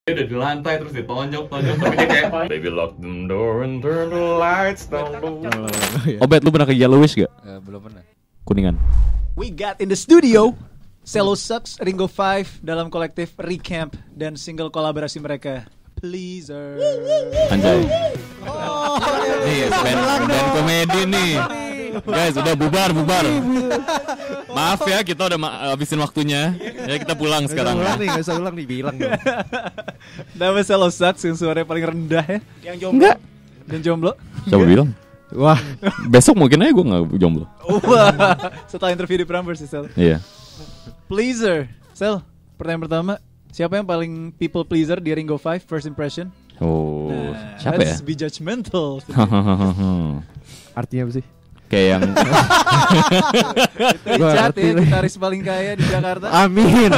Dia udah di lantai terus ditonjok tapi dia kayak baby lock the door and turn the lights down low. Obet, lu pernah ke Yellowish gak? Belum pernah. Kuningan. We got in the studio Cello Sucks, Ringo 5 dalam kolektif Recamp dan single kolaborasi mereka Pleaser. Anjay. Nih, band komedi nih. Guys, udah bubar. Maaf ya, kita udah habisin waktunya. Ya kita pulang sekarang. Gak usah ulang nih, bilang dong. Nama Cello Sucks yang suaranya paling rendah ya. Yang jomblo. Enggak. Dan jomblo. Coba bilang. Wah, Besok mungkin aja gue gak jomblo. Wah. Setelah interview di Prambors sih, Sel. Iya. Pleaser. Sel, pertanyaan pertama, siapa yang paling people pleaser di Ringo 5 first impression? Oh, siapa ya? Let's be judgmental. artinya apa sih? Kayak yang Richard ya, gitaris paling kaya di Jakarta. Amin.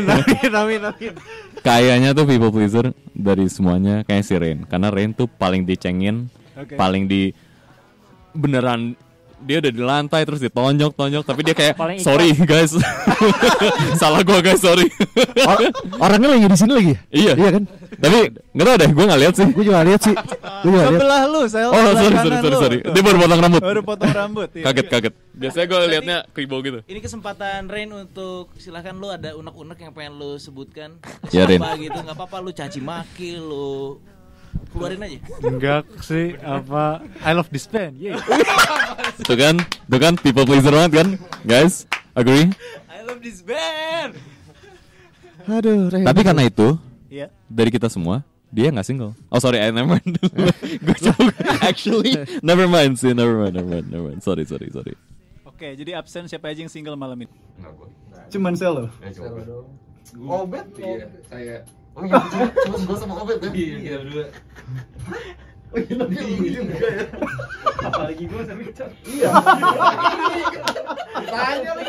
kayaknya tuh people pleaser dari semuanya kayak si Rain. Karena Rain tuh paling dicengin, paling di beneran dia udah di lantai terus ditonjok tapi dia kayak sorry guys. Salah gua guys, sorry. Orangnya lagi di sini lagi. Iya kan? Tapi nggak tahu deh, gue nggak lihat sih. Gue juga lihat sih. Sebelah lu, Sel. Oh sorry. Dia baru potong rambut. Baru potong rambut. Iya. Kaget. Biasanya gue liatnya kribo gitu. Ini kesempatan Rain untuk silahkan lu ada unek-unek yang pengen lu sebutkan. Ya, Rain. Apa gitu, nggak apa-apa lu caci maki lu. Keluarin aja. Enggak sih, apa I love this band. Yeah. Tuh kan people pleaser banget kan, guys? Agree? I love this band. Aduh, Tapi karena itu, Iya. dari kita semua, dia nggak single. Oh sorry, I never mind. Gue actually never mind. Sorry. Oke, jadi absen siapa aja yang single malam ini? Enggak gua. Cuman Sel lo. Obet? Iya, saya. Oh iya, cuma gua sama Obet ya? Iya, berdua. Oh iya, tapi juga ya. Apalagi gua sama Richard. Iya. Tanya lagi.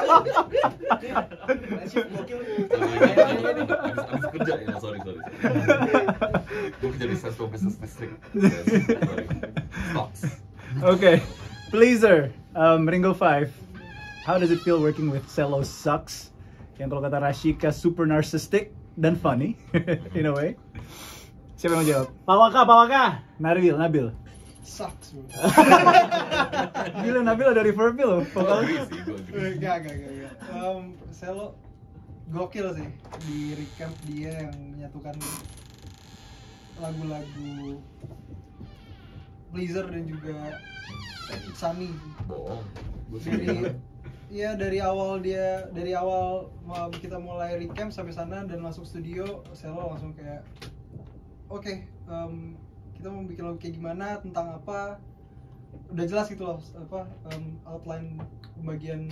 Habis kerja ya, sorry. Gua kerja di Sasco Business District. Sorry. Stocks. Oke. Pleaser, Ringo 5. How does it feel working with Cello Sucks? Yang kalau kata Rashika super narcissistic dan funny in a way. Siapa yang mau jawab? Pawaka. Nabil. Sucks. Gila, Nabil ada reverb loh vokalnya. Enggak. Cello gokil sih di Recamp, dia yang menyatukan lagu-lagu Blizzard dan juga Sunny. Bohong. Dari awal kita mulai Recamp sampai sana dan masuk studio, Cello langsung kayak oke, kita mau bikin lagu kayak gimana, tentang apa, udah jelas gitu loh, outline pembagian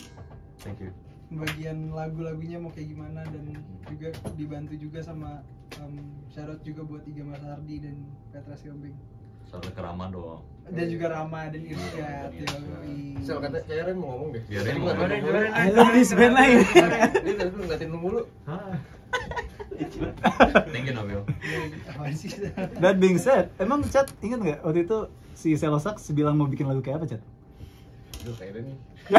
lagu-lagunya mau kayak gimana, dan juga dibantu juga sama shout juga buat Iga Mas Hardi dan Petra Siombing. Soalnya kerama doang. Dan juga Rama dan Irsyad. Sel kata kayak Ren mau ngomong deh. Biar Ren ngomong. I love this band lain. Dia tadi lu ngatin lu mulu. Thank you, Nabil. That being said, emang Chat ingat nggak waktu itu si Cello Sucks bilang mau bikin lagu kayak apa, Chat? Lu kayak Ren nih.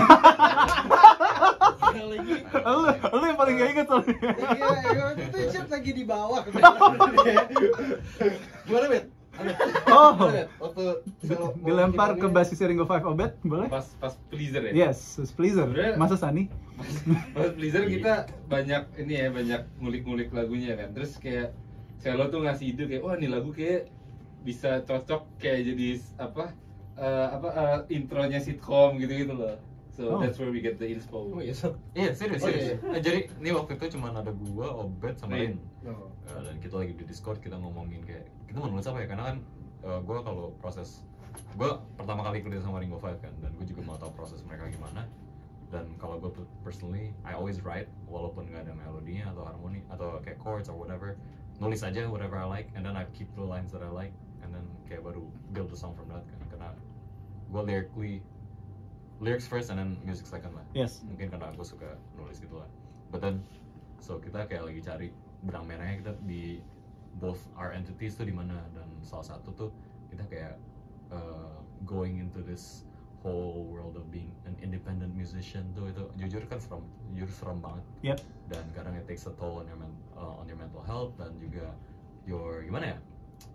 Lu yang paling gak inget soalnya. Iya, itu Chat lagi di bawah. Gimana, Bet? Oh, Waktu dilempar ke basis Ringo 5 Obet, boleh? Pas Pleaser ya? Yes, Pleaser. Masa Sunny? Pas Pleaser kita banyak ngulik-ngulik lagunya kan. Terus kayak Cello tuh ngasih ide kayak, wah nih lagu kayak bisa cocok kayak jadi intronya sitcom gitu loh. So that's where we get the inspo. Oh iya, Serius. Jadi ini waktu itu cuma ada gua, Obet, sama Rin. Oh. Dan kita lagi di Discord, kita ngomongin kayak kita mau nulis apa ya, karena kan gua kalau proses gua pertama kali kerja sama Ringo 5 kan, dan gua juga mau tahu proses mereka gimana. Dan kalau gua personally, I always write walaupun nggak ada melodinya atau harmoni atau kayak chords or whatever, nulis aja whatever I like, and then I keep the lines that I like, and then kayak baru build the song from that kan. Karena gua lyrics first and then music second lah. Yes. Mungkin karena gue suka nulis gitu lah. But then, so kita kayak lagi cari benang merahnya kita di both our entities tuh di mana, dan salah satu tuh kita kayak going into this whole world of being an independent musician tuh itu jujur serem banget. Yep. Dan kadang it takes a toll on your mental health dan juga your gimana ya?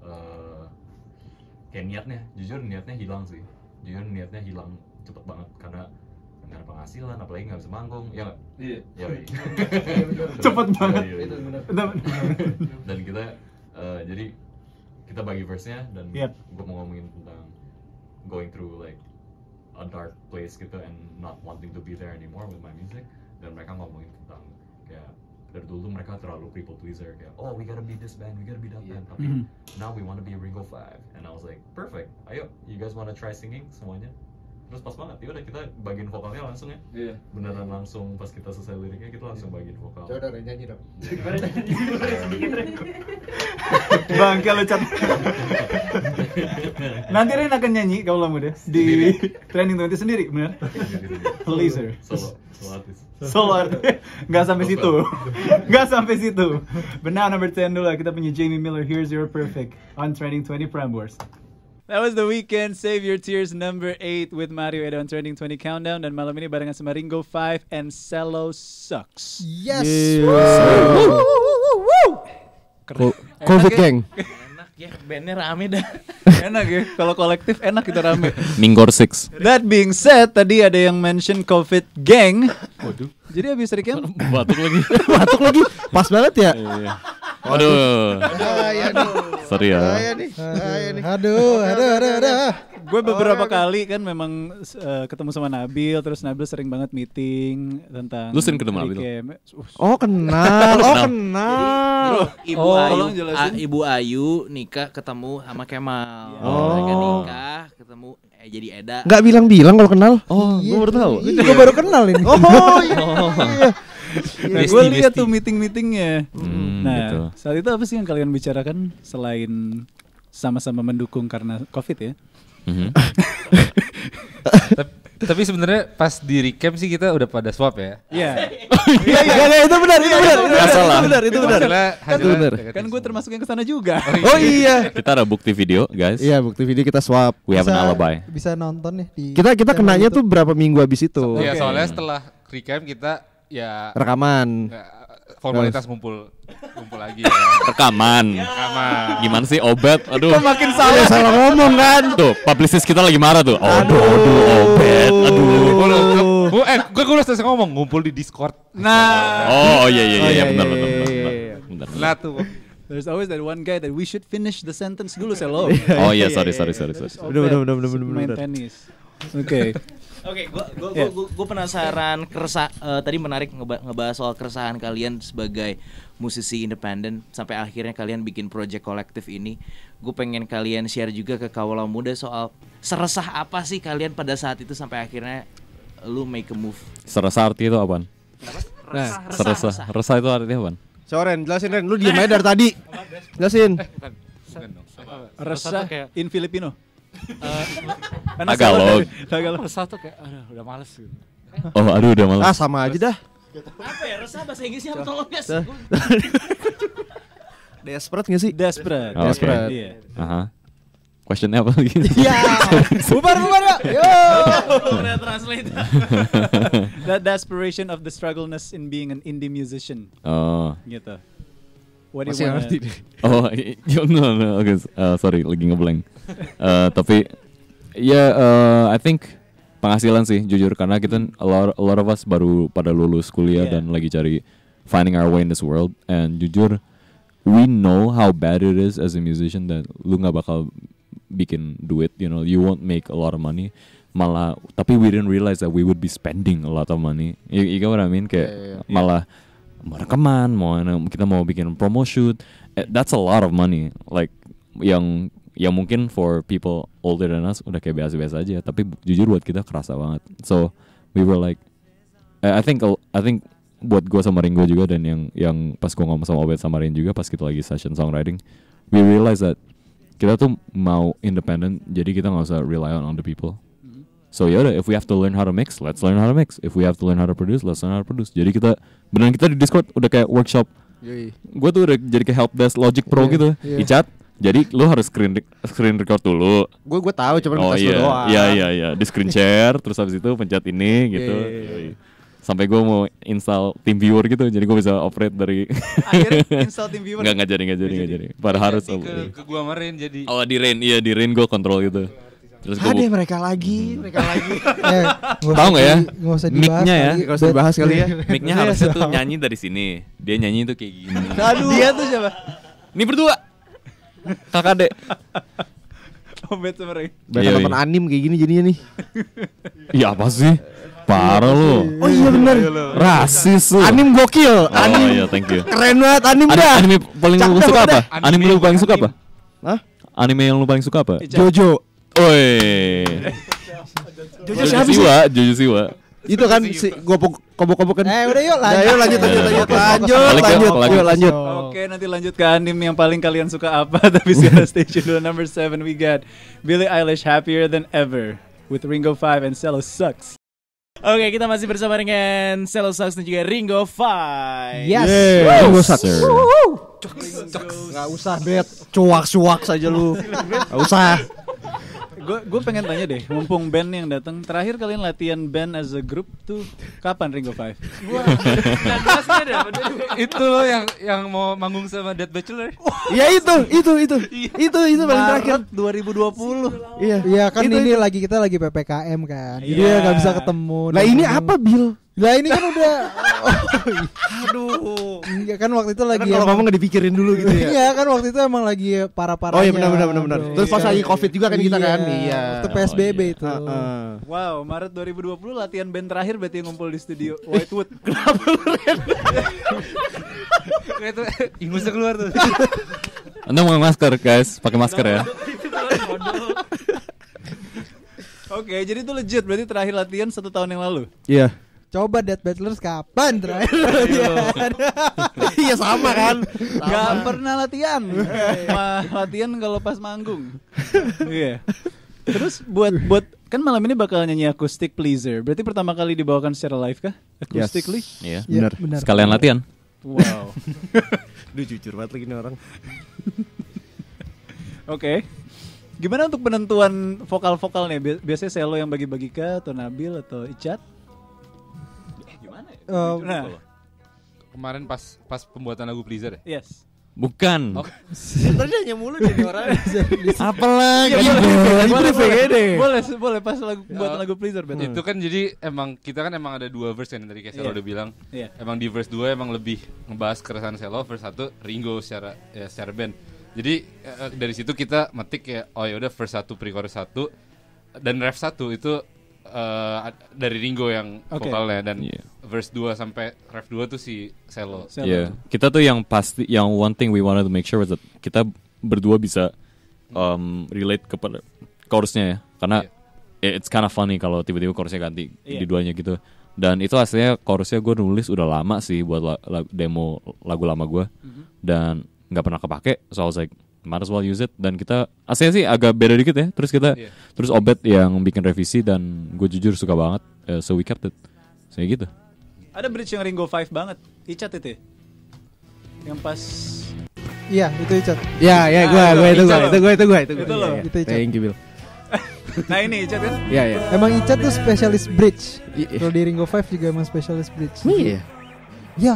Kayak niatnya hilang sih. Jujur niatnya hilang cepet banget karena nggak ada penghasilan, apalagi nggak bisa manggung, ya nggak? Iya. Cepet banget. Itu benar. Dan kita jadi kita bagi verse-nya dan gue mau ngomongin tentang going through like a dark place gitu and not wanting to be there anymore with my music, dan mereka ngomongin tentang kayak dari dulu mereka terlalu people pleaser kayak oh we gotta be this band, we gotta be that band, tapi now we wanna be Ringo 5, and I was like perfect, ayo you guys wanna try singing semuanya. Terus pas banget, yaudah kita bagiin vokalnya langsung ya. Iya. Beneran langsung pas kita selesai liriknya kita langsung bagiin vokal. Coba dong nyanyi dong. Gimana nyanyi sedikit Ren. Bang kalau cat. Nanti Ren akan nyanyi kalau lama deh di Training 20 sendiri, benar? Pleaser. Solo artis. Nggak sampai situ. Benar, number 10 dulu kita punya Jamie Miller, Here's Your Perfect on Training 20 Prambors. That was The Weeknd, Save Your Tears, number 8 with Mario Edo on Trending 20 Countdown. Dan malam ini barengan sama Ringo 5 and Cello Sucks. Yes! Covid Gang. Enak ya, bandnya rame dah. Enak ya, kalau kolektif enak kita rame. Minggor 6. That being said, tadi ada yang mention Covid Gang. Waduh. Jadi abis recap Batuk lagi. Pas banget ya. Waduh. Sorry ya. Aduh. Gue beberapa kali kan memang ketemu sama Nabil, terus Nabil sering banget meeting tentang. Lu sering ketemu Nabil? Oh kenal. Ibu Ayu nikah ketemu sama Kemal. Mereka nikah ketemu jadi Eda. Nggak bilang kalau kenal. Oh, gue baru tahu. Gue baru kenal ini. Nah, gue lihat tuh meeting-meetingnya. Nah, gitu. saat itu apa sih yang kalian bicarakan selain sama-sama mendukung karena COVID ya? Tapi sebenarnya pas di recap sih kita udah pada swab ya. Iya. Iya, itu benar. Itu benar. Kan gue termasuk yang kesana juga. Oh iya. Kita ada bukti video, guys. Iya, bukti video kita swab. We have an alibi. Bisa nonton nih di Kita kenanya tuh berapa minggu abis itu. Iya, soalnya setelah recap kita ya rekaman. Formalitas ngumpul lagi ya. Rekaman. Gimana sih obat? Aduh. Kok makin salah ngomong kan. Tuh, publicist kita lagi marah tuh. Aduh, obat. Aduh. Gue udah selesai ngomong, ngumpul di Discord. Oh iya benar. Lah tuh. There's always that one guy that we should finish the sentence dulu, Selo. Oh iya, sorry. Benar. Main tenis. Oke, gue penasaran tadi menarik ngebahas soal keresahan kalian sebagai musisi independen sampai akhirnya kalian bikin project kolektif ini. Gue pengen kalian share juga ke kaula muda soal seresah apa sih kalian pada saat itu sampai akhirnya lu make a move. Seresah arti itu apaan? Resah itu artinya apaan? Soren, jelasin Ren, lu diem aja dari tadi. Jelasin. Resah in Filipino. Tagalog. Resah tuh kayak udah males gitu. Oh, udah males. Sama aja dah. Apa ya resah bahasa Inggrisnya tolong guys. Desperate nggak sih? Desperate. Iya. Questionnya apa lagi? Iya. Bubar ya. Yo. Translate. That desperation of the struggleness in being an indie musician. Oh. Gitu. What do you want? Oh, no. Okay. Sorry, lagi ngeblank. Tapi I think penghasilan sih jujur karena kita a lot of us baru pada lulus kuliah dan lagi cari finding our way in this world, and jujur we know how bad it is as a musician that lu nggak bakal bikin duit, you won't make a lot of money, malah tapi we didn't realize that we would be spending a lot of money. You get what I mean? Kayak malah mau rekaman, kita mau bikin promo shoot, that's a lot of money, like yang mungkin for people older than us udah kayak biasa-biasa aja, tapi jujur buat kita kerasa banget. So we were like, I think buat gue sama Ringo juga, dan yang pas gue ngomong sama Obed sama Rin juga pas kita lagi session songwriting, we realize that kita tuh mau independent, jadi kita nggak usah rely on other people. So yaudah, if we have to learn how to mix, let's learn how to mix. If we have to learn how to produce, let's learn how to produce. Jadi kita beneran kita di Discord udah kayak workshop. Gue tuh udah jadi kayak helpdesk Logic Pro gitu. Icat, Jadi lu harus screen record dulu. Gue tahu cuman Oh tes lu doang. iya. Di screen share terus habis itu pencet ini gitu. Iya. Sampai gue mau install TeamViewer gitu, jadi gue bisa operate dari. Akhirnya install TeamViewer. Nggak jadi. Padahal harus. Ke gua kemarin jadi. Oh di Rain gue kontrol gitu. Terus gue Ada mereka lagi. tahu nggak ya? Nggak usah dibahas Mic-nya ya, Nggak usah dibahas kali ya. mic-nya harusnya tuh nyanyi dari sini. Dia nyanyi tuh kayak gini. Aduh. Dia tuh siapa? Ini berdua. Kakak dek. Obet sama Ray. Banyak Iya, nonton anim kayak gini jadinya nih. Iya apa sih? Parah lu. Oh iya benar. Rasis lu. Anim gokil. Oh iya, thank you. Keren banget anim dah. Anime paling lu Cakep suka apa? banget. Anime lu paling suka apa? Hah? Anime yang lu paling suka apa? Jojo. Oi. Jojo siapa sih? Jojo Siwa. Itu kan si kobok-kobokan. Udah yuk Lanjut. Lanjut. Oke, nanti lanjut ke anime yang paling kalian suka apa. Tapi sekarang station dulu number 7 we got Billie Eilish Happier Than Ever with Ringo 5 and Cello Sucks. Oke, kita masih bersama dengan Cello Sucks dan juga Ringo 5. Yes. Ringo Sucks. Nggak usah bet. Cuak saja lu. Nggak usah. Gue pengen tanya deh, mumpung band yang datang, terakhir kalian latihan band as a group tuh kapan Ringo 5? Itu loh yang mau manggung sama Dead Bachelor. Ya itu paling terakhir. Maret 2020. Iya kan ini kita lagi PPKM kan. Jadi ya nggak bisa ketemu. Nah ini apa Bill? Lah ini kan udah Aduh. Enggak kan waktu itu lagi Kalau ngomong nggak dipikirin dulu gitu ya. Iya kan waktu itu emang lagi parah-parahnya. Oh iya benar. Terus pas lagi Covid juga kan kita kan. Iya. Waktu PSBB itu. Wow, Maret 2020 latihan band terakhir berarti ngumpul di studio Whitewood. Itu ingusnya keluar tuh. Anda pakai masker guys, pakai masker ya. Oke, jadi itu legit berarti terakhir latihan 1 tahun yang lalu. Iya. Coba Dead Battlers kapan terakhir? Iya sama kan. Gak pernah latihan. Latihan kalau pas manggung. Iya. Terus buat kan malam ini bakal nyanyi Acoustic Pleaser. Berarti pertama kali dibawakan secara live kah? Acoustically? Iya. Benar. Sekalian latihan. Wow. Duh jujur banget lagi nih orang. Oke. Gimana untuk penentuan vokal-vokal nih? Biasanya Cello yang bagi-bagi kah atau Nabil atau Icat? Nah, Kemarin pas pembuatan lagu Pleaser ya? yes. Bukan. Tadi nanya mulu jadi orang. Apalagi? Boleh pas buat lagu Pleaser berarti. Itu kan jadi kita kan emang ada 2 verse kan tadi kayak Cello udah bilang. Emang di verse 2 emang lebih ngebahas keresahan Cello, verse 1 Ringo secara band. Jadi dari situ kita metik ya, oh ya udah verse 1 pre-chorus 1 dan ref 1 itu dari Ringo yang vokalnya dan verse 2 sampai ref 2 tuh si Cello. Iya. Kita tuh yang pasti, yang one thing we wanted to make sure was that kita berdua bisa relate kepada chorusnya ya, karena it's kind of funny kalau tiba-tiba chorusnya ganti di duanya gitu. Dan itu aslinya chorusnya gue nulis udah lama sih buat demo lagu lama gue dan nggak pernah kepake, so I was like might as well use it. Dan kita aslinya sih agak beda dikit ya, terus Obet yang bikin revisi dan gue jujur suka banget, so we kept it kayak gitu. Ada bridge yang Ringo 5 banget, Icat itu ya? Yang pas iya itu Icat. Ya gue itu. Itu loh. Itu Icat. Thank you Bill. Nah ini Icat kan? Iya. Emang Icat tuh spesialis bridge. Kalau di Ringo 5 juga emang spesialis bridge. Iya. Ya.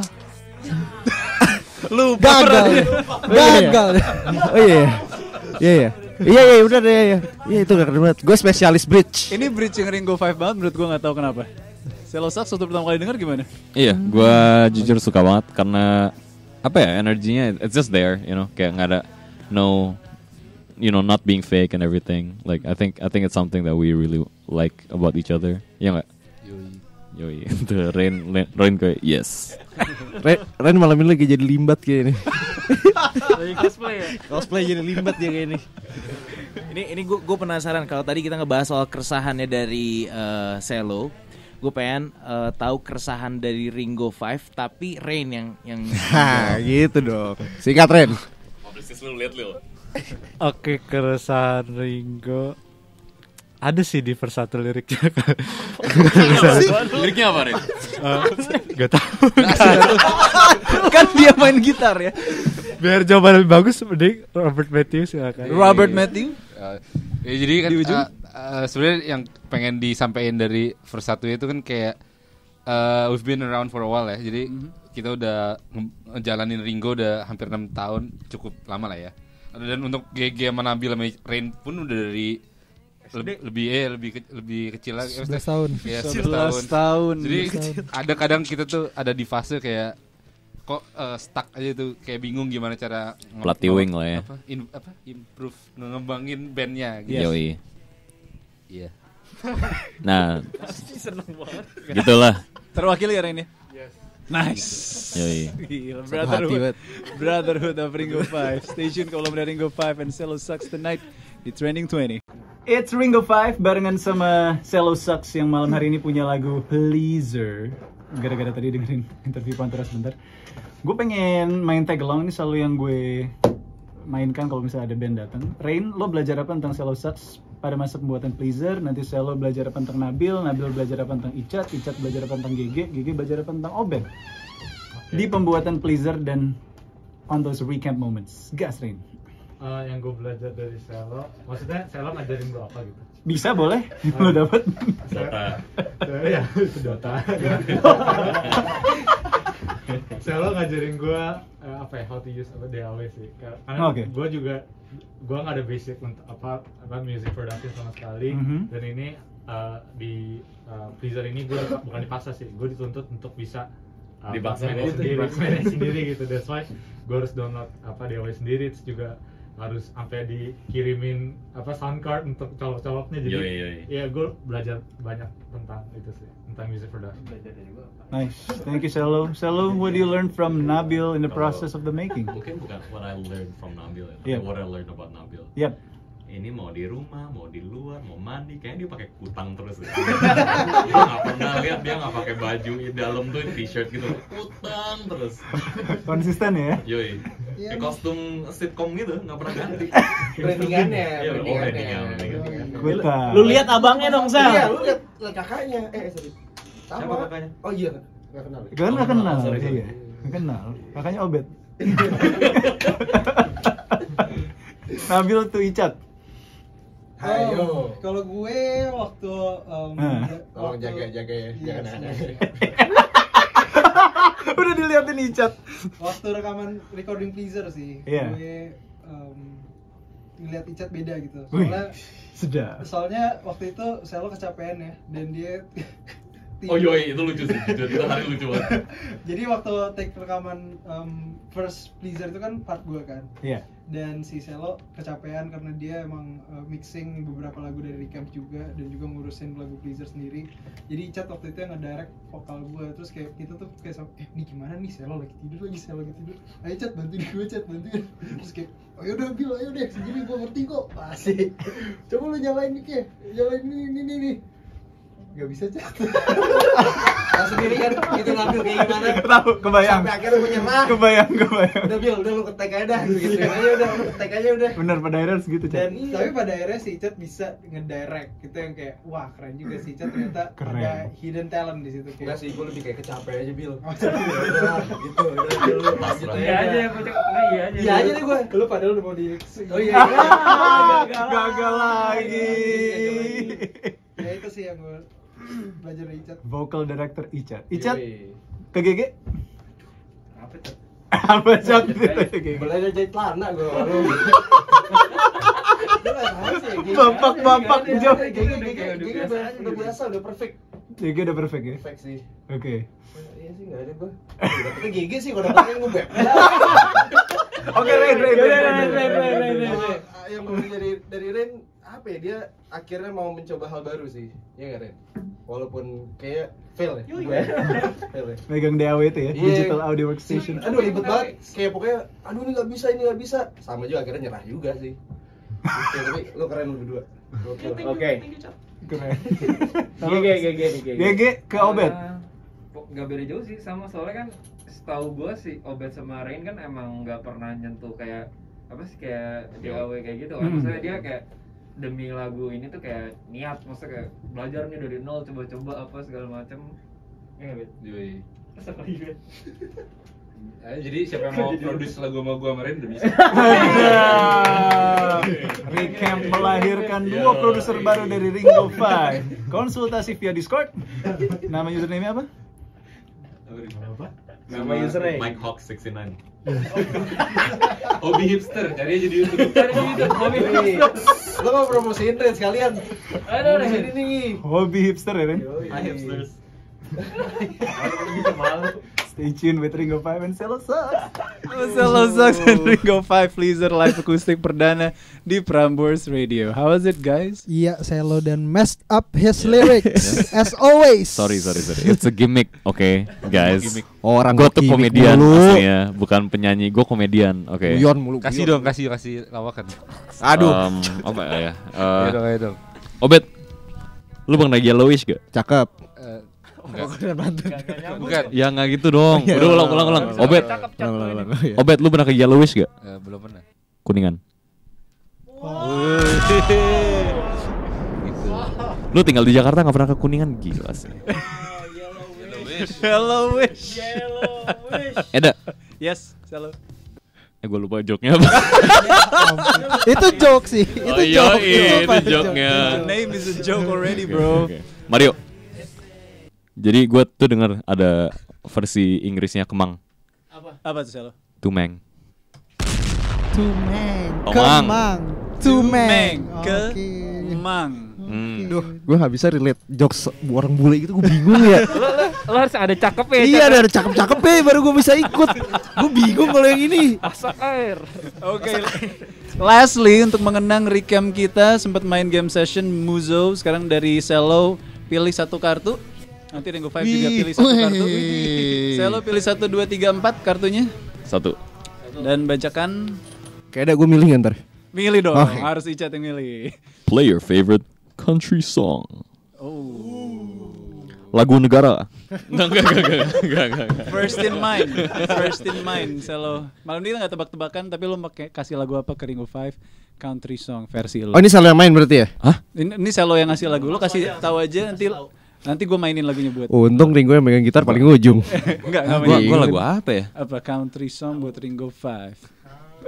Lu gagal. Oh iya. Iya udah deh ya. Iya itu keren banget. Gue spesialis bridge. Ini bridge yang Ringo 5 banget menurut gue, nggak tahu kenapa. Cello Sucks waktu pertama kali denger gimana? Iya, gue jujur suka banget karena apa ya, energinya it's just there, you know, kayak nggak ada not being fake and everything. Like I think it's something that we really like about each other. Ya nggak? Yoi. Itu Rain kayak yes. Ren malam ini lagi jadi limbat kayak ini. Lagi cosplay ya? Cosplay jadi limbat dia kayak ini. Ini gue penasaran, kalau tadi kita ngebahas soal keresahannya dari Cello, gue pengen tahu keresahan dari Ringo 5 tapi Rain yang gitu dong. Singkat Ren. Oke, keresahan Ringo ada sih di verse 1 liriknya. Liriknya apa, Rin? Gak tahu. kan dia main gitar ya. Biar jawaban lebih bagus mending Robert Matthews silakan. Robert Matthews. Ya jadi kan sebenarnya yang pengen disampaikan dari verse 1 itu kan kayak we've been around for a while ya. Jadi kita udah ngejalanin Ringo udah hampir 6 tahun, cukup lama lah ya. Dan untuk GG sama Nabil sama Rain pun udah dari lebih kecil lagi. 11 tahun. Ya, 11 tahun. Jadi ada kadang kita tuh ada di fase kayak kok stuck aja tuh, kayak bingung gimana cara Platinum lah ya. Improve ngembangin bandnya gitu. Yoi. Iya. Nah, Seneng banget. gitulah. Terwakili ya Rain ya? Yes. Nice. Yoi. Gila, Brotherhood. Brotherhood of Ringo 5. Stay tuned kalau ada Ringo 5 and Cello Sucks tonight di Trending 20. It's Ringo 5 barengan sama Cello Sucks yang malam hari ini punya lagu Pleaser. Gara-gara tadi dengerin interview Pantera sebentar. Gue pengen main tag along, ini selalu yang gue mainkan kalau misalnya ada band datang. Rain, lo belajar apa tentang Cello Sucks pada masa pembuatan Pleaser? Nanti Cello belajar apa tentang Nabil belajar apa tentang Icat belajar apa tentang GG belajar apa tentang Obed. Di pembuatan Pleaser dan on those recap moments. Gas, Rain. Yang gue belajar dari Cello, maksudnya Cello ngajarin gue apa gitu? Bisa boleh, lo dapet. Dota. Ya, itu Dota. Cello ngajarin gue how to use DAW sih. Karena gue nggak ada basic untuk apa music production sama sekali. Dan ini di Pleaser ini gue bukan dipaksa sih, gue dituntut untuk bisa manage sendiri gitu. That's why gue harus download DAW sendiri, terus juga harus sampai dikirimin sound card untuk colok-coloknya. Jadi ya gue belajar banyak tentang itu sih, tentang music production. Nice, thank you Cello. Cello, what do you learn from Nabil in the process of the making? Mungkin bukan what I learned from Nabil Yeah. ya, what I learned about Nabil. Yep. Ini mau di rumah, mau di luar, mau mandi, kayaknya dia pakai kutang terus ya. Gue nggak pernah lihat dia nggak pakai baju di dalam tuh t-shirt gitu, kutang terus. Konsisten ya? Yoi. Kayak kostum sitcom gitu, nggak pernah ganti. Brandingannya. Iya, brandingan. Kutang. Lu lihat abangnya dong, Sal. Iya, lu lihat kakaknya. Sorry. Siapa kakaknya? Oh iya, nggak kenal. Kan nggak kenal, sorry. iya. Nggak kenal. Kakaknya Obed. Nabil tuh Icat. Ayo. Kalau gue waktu Tolong jaga ya, jangan aneh. Udah diliatin Icat. Waktu rekaman recording Pleaser sih, Iya. gue ngeliat Icat beda gitu. Wih, Soalnya waktu itu Cello kecapean ya, dan dia Oh yoi, itu lucu sih, itu hari lucu banget. Jadi waktu take rekaman first Pleaser itu kan part gue kan. Iya. Dan si Cello kecapean karena dia emang mixing beberapa lagu dari Recamp juga, dan juga ngurusin lagu Pleaser sendiri. Jadi Icat waktu itu yang nge-direct vokal gue, terus kayak kita tuh kayak ini gimana nih, Cello lagi tidur. Ayo Cat, bantuin gue Cat, bantuin. Terus kayak ayo deh segini gue ngerti kok. Asik. Coba lu nyalain mic-nya, nyalain ini. Gak bisa Cat. Nah sendiri kan itu ngambil kayak gimana? Tahu, kebayang. Sampai akhirnya gue nyerah. Kebayang. Udah lu ketek aja dah, gitu aja udah, lu ketek aja udah. Bener, pada akhirnya harus gitu, Cat. Dan tapi pada akhirnya si Icat bisa ngedirect gitu, yang kayak wah keren juga si Icat, ternyata Keren. ada hidden talent di situ Enggak kayak. sih, gue lebih kayak kecapean aja, Bil. Oh, Gitu, udah lu lanjut aja. Iya aja, gue cek iya aja. Iya aja deh gue. Lu padahal udah mau di. Oh iya. Gagal lagi. Ya itu sih yang gue belajar dari Icat. Vocal director Icat. Icat Yoi. ke GG? Apa tuh? Apa Cat? Belajar jahit celana gue. Bapak jauh. Udah biasa, udah perfect. GG udah perfect ya? Perfect sih. Oke. Iya sih, nggak ada gue. Dapetnya GG sih, kalau dapetnya ngebek. Oke, Ren. Yang gue dari Ren, apa ya, dia akhirnya mau mencoba hal baru sih. Iya nggak, Ren? Walaupun kayak fail ya. Fail ya. Megang DAW itu ya, Iya. digital audio workstation. Aduh ribet banget. Kayak pokoknya, aduh ini nggak bisa. Sama juga akhirnya nyerah juga sih. Oke, tapi lo keren lu berdua. Oke. Keren. GG. ke Obed. Gak beda jauh sih sama, soalnya kan setahu gue sih Obed sama Rain kan emang gak pernah nyentuh kayak apa sih, kayak DAW kayak gitu kan. Maksudnya dia kayak demi lagu ini tuh kayak niat, maksudnya kayak belajar nih dari nol, coba-coba apa segala macem. Ya nggak, Bet? Yoi. Terus apa lagi, Bet? Jadi siapa yang mau produce lagu sama gua kemarin udah bisa. Recamp melahirkan 2 produser baru dari Ringo 5. Konsultasi via Discord. Nama username apa? Nama username Mike Hawk 69. Hobi hipster, cari aja di YouTube. Hobi hipster. Lo mau promosiin Ren sekalian. Aduh, ini nih. Hobi hipster ya, Ren? Hi hipsters. Stay tuned with Ringo 5 and Cello Sucks. Cello Sucks and Ringo 5 Pleaser live acoustic perdana di Prambors Radio. How was it, guys? Iya, Cello dan messed up his lyrics as always. Sorry. It's a gimmick, okay, guys. Orang gue tuh komedian aslinya, bukan penyanyi. Gue komedian, oke. Guyon mulu. Kasih dong, kasih lawakan. Aduh. Apa ya? Ayo dong. Obet, lu bang lagi yellowish gak? Cakep. Bukan. Ya nggak gitu dong. Udah ulang. Obet. Obet, lu pernah ke yellowish gak? Belum pernah. Kuningan. Lu tinggal di Jakarta nggak pernah ke Kuningan, gila sih. Yellowish. Eda. Yes, Cello. Gue lupa joke-nya apa. Itu joke sih. Itu joke. Itu joke-nya. The name is a joke already, bro. Okay. Mario. Jadi gue tuh dengar ada versi Inggrisnya Kemang. Apa tuh, Cello? Tumeng. Kemang. Duh, gue gak bisa relate jokes orang bule gitu, gue bingung ya. Lo harus ada cakep ya. Iya, ada cakep-cakep ya baru gue bisa ikut. Gue bingung kalau yang ini. Asak air. Oke. Lastly, untuk mengenang recap kita sempat main game session Muzo. Sekarang dari Cello pilih 1 kartu. Nanti Ringo 5 juga pilih 1 kartu. Cello pilih 1, 2, 3, 4 kartunya. 1. Dan bacakan. Kayaknya gue milih ya ntar. Milih dong, Okay. harus Icat yang milih. Play your favorite country song. Oh. Lagu negara. Enggak. First in mind, Cello. Malam ini kita nggak tebak-tebakan, tapi lo kasih lagu apa ke Ringo 5 country song versi lo. Oh, ini Cello yang main berarti ya? Hah? Ini Cello yang ngasih lagu, lo kasih tahu aja nanti gue mainin lagunya buat. Untung Ringo yang megang gitar paling ujung. Enggak Gua lagu apa ya? Apa country song buat Ringo 5?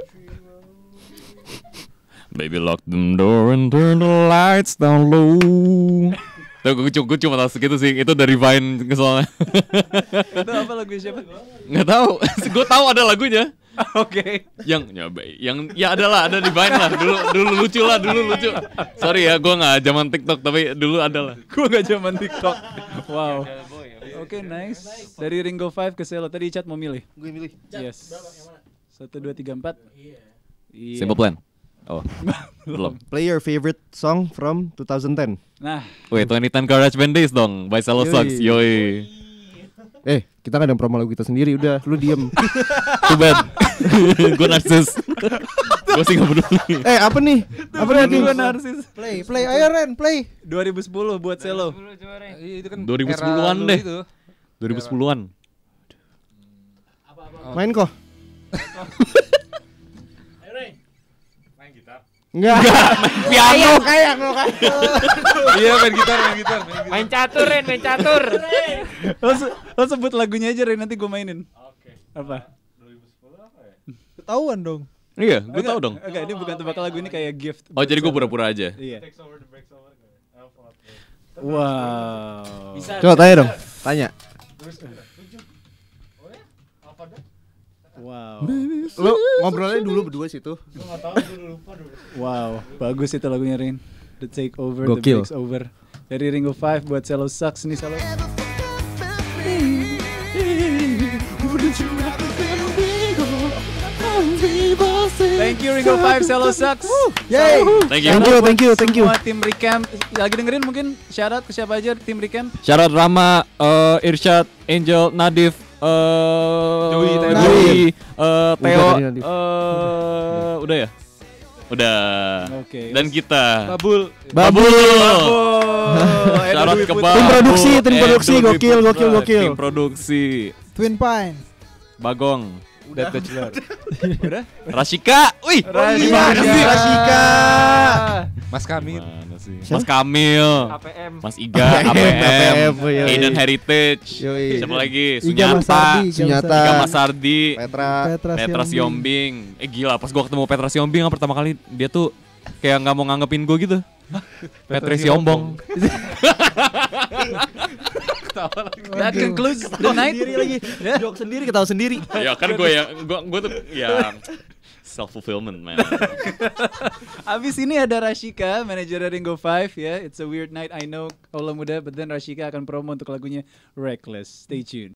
Baby lock the door and turn the lights down low. Tuh gue cuma tahu segitu sih. Itu dari Vine soalnya. Itu apa lagu siapa? Nggak tahu. Gue tahu ada lagunya. Oke. Yang ya ada di Vine lah. Dulu lucu. Sorry ya, gue nggak zaman TikTok tapi dulu ada lah. Gue nggak zaman TikTok. Wow. Oke, nice. Dari Ringo 5 ke Cello. Tadi Icat mau milih. Gue milih. Yes. 1, 2, 3, 4. Iya. Simple Plan. Oh, belum. Play your favorite song from 2010. Nah. Wait, 2010 Garage Band Days dong by Cello Sucks. Yoi. Kita gak ada promo lagu kita sendiri, udah lu diem. Too bad. Gue narsis. Gue sih gak peduli. Apa nih? Apa nih? Gue narsis. Play, ayo Ren, play. 2010 buat Cello. Itu kan 2010-an deh. 2010-an. Main kok. Enggak. Piano kayak. Iya, main gitar. Main catur, Ren, main catur. Lo sebut lagunya aja Ren, nanti gue mainin. Oke. Apa? 2010 apa ya? Ketahuan dong. Iya, gue tahu dong. Enggak, ini bukan tebak lagu, ini kayak gift. Oh, jadi gue pura-pura aja. Iya. Takes over the breaks over. Wow. Coba tanya dong. Tanya. Oh ya? Apa dah? Wow. Lu ngobrolnya dulu berdua situ. Gue gak tau, gue lupa dulu. Wow, bagus itu lagunya Rin. The Takeover, Gokil. The Breaks Over. Dari Ringo 5 buat Cello Sucks nih Cello. Thank you Ringo 5, Cello Sucks. Yay. Thank you. Thank you. Semua tim Recamp lagi dengerin, mungkin shout out ke siapa aja tim Recamp? Shout out Rama, Irsyad, Angel, Nadif, Dwi, Theo, udah ya? Udah. Oke. Dan kita Babul. Shout out ke Babul. Tim produksi gokil. Tim produksi. Twin Pine. Bagong. Udah. Rashika. Wih. Rashika. Mas Kamil. Mas Kamil. APM. Mas Iga, APM. yoi. Aiden Heritage. Yoi. Siapa lagi? Iga Sunyata. Iga Masardi. Petra Siombing. Gila, pas gua ketemu Petra Siombing pertama kali, dia tuh kayak nggak mau nganggepin gua gitu. Petra Siombong. That concludes the night. Sendiri lagi. Jok sendiri, ketawa sendiri. Ya kan gue tuh ya self fulfillment man. Abis ini ada Rashika, manajer Ringo 5 ya. It's a weird night, I know, Aula Muda, but then Rashika akan promo untuk lagunya Reckless. Stay tuned.